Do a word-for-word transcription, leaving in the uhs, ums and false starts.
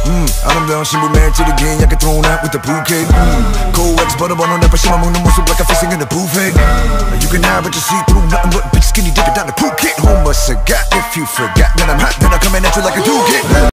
음, 아름다운 신부 매일 찌르긴 약간 thrown out with the bouquet. 음, coex 버려버려 내 발심만 먹는 모습 like I'm facing in a buffet. You can have what you see through nothing but big skinny dipping down the Phuket. Home must have got if you forgot that I'm hot, then I'm coming at you like a dookie.